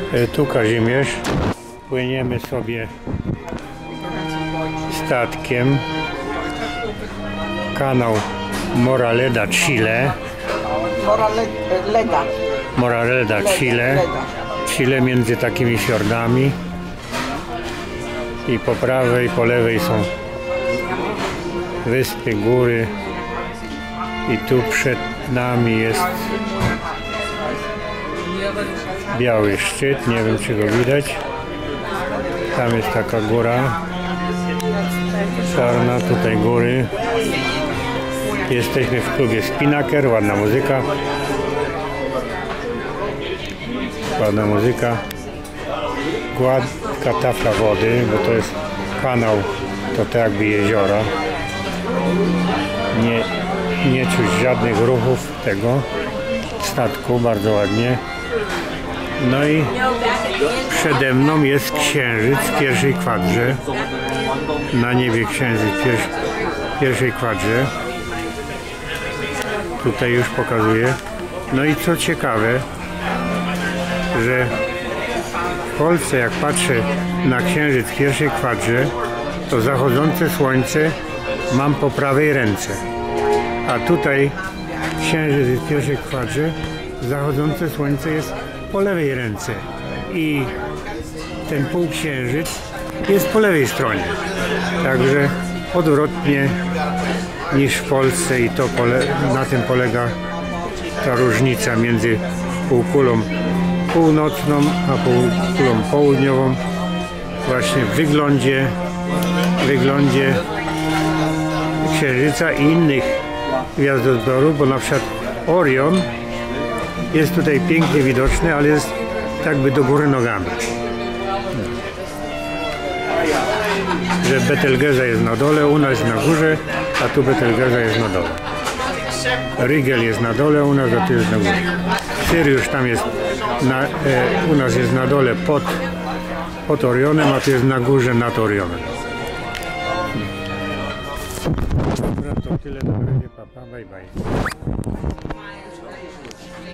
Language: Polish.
Tu Kazimierz. Płyniemy sobie statkiem. Kanał Moraleda, Chile. Moraleda, Chile. Chile między takimi fiordami. I po prawej, po lewej są wyspy, góry. I tu przed nami jest biały szczyt, nie wiem czy go widać. Tam jest taka góra czarna, tutaj góry. Jesteśmy w klubie Spinnaker, ładna muzyka. Ładna muzyka. Gładka tafla wody, bo to jest kanał, to tak jakby jeziora. Nie czuć żadnych ruchów tego statku, bardzo ładnie. No i przede mną jest księżyc w pierwszej kwadrze. Na niebie księżyc w pierwszej kwadrze. Tutaj już pokazuję. No i co ciekawe, że w Polsce jak patrzę na księżyc w pierwszej kwadrze, to zachodzące słońce mam po prawej ręce. A tutaj księżyc jest w pierwszej kwadrze, zachodzące słońce jest po lewej ręce. I ten półksiężyc jest po lewej stronie. Także odwrotnie niż w Polsce i to na tym polega ta różnica między półkulą północną a półkulą południową. Właśnie w wyglądzie księżyca i innych gwiazdozbiorów, bo na przykład Orion jest tutaj pięknie widoczny, ale jest tak by do góry nogami. Że Betelgeuse jest na dole, u nas na górze, a tu Betelgeuse jest na dole. Rigel jest na dole, u nas a tu jest na górze. Syriusz tam jest, u nas jest na dole pod Orionem, a tu jest na górze nad Orionem. Dobra, to tyle, na razie, papa, bye bye.